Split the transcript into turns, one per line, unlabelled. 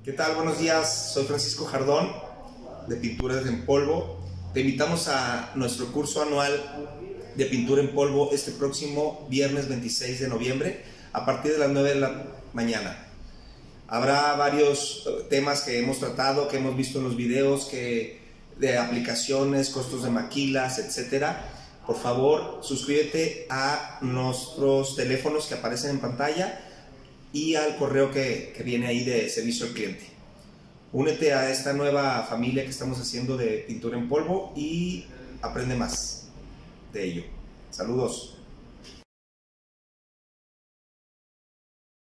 ¿Qué tal? Buenos días, soy Francisco Jardón de Pinturas en Polvo. Te invitamos a nuestro curso anual de pintura en polvo este próximo viernes 26 de noviembre a partir de las 9 de la mañana. Habrá varios temas que hemos tratado, que hemos visto en los videos, de aplicaciones, costos de maquilas, etcétera. Por favor, suscríbete a nuestros teléfonos que aparecen en pantalla y al correo que viene ahí de servicio al cliente. Únete a esta nueva familia que estamos haciendo de pintura en polvo y aprende más de ello. Saludos.